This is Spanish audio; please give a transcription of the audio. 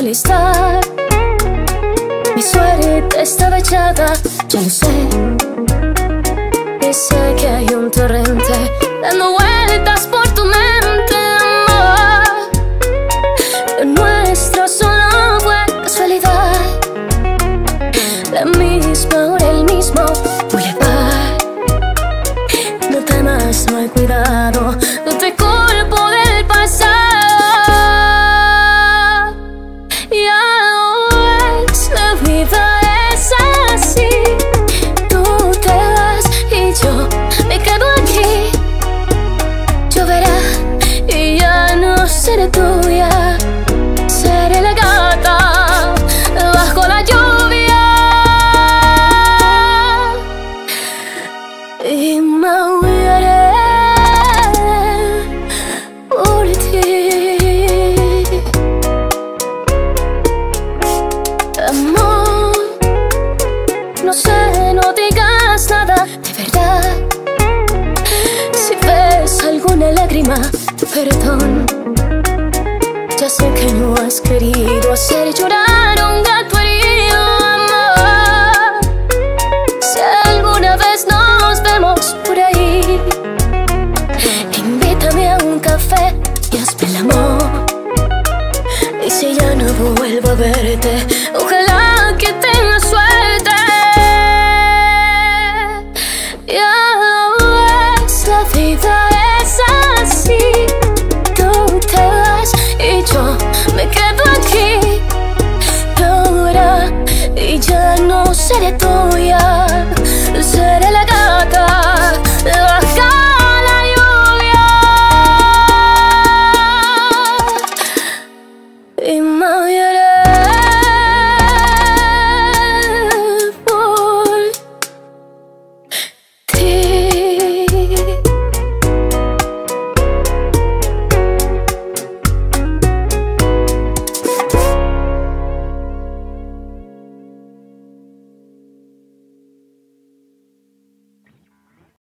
amistad. Mi suerte estaba echada, ya lo sé. Y sé que hay un torrente dando vueltas por tu mente, amor. Lo nuestro solo fue casualidad. La misma hora, el mismo boulevard. No temas, no hay cuidado, no te culpo del pasado. Ya ves, la vida es así. Tú te vas y yo me quedo aquí. Lloverá y ya no seré tuya. Seré la gata bajo la lluvia. Y maullaré por ti. Amor, no sé, no digas nada, de verdad. Si ves alguna lágrima, perdón. Ya sé que no has querido hacer llorar a un gato herido, amor. Si alguna vez nos vemos por ahí, invítame a un café y hazme el amor. Y si ya no vuelvo a verte, ojalá que tengas suerte. Ya ves, la vida es así. Tú te vas y yo me quedo aquí. Ahora y ya no seré tú.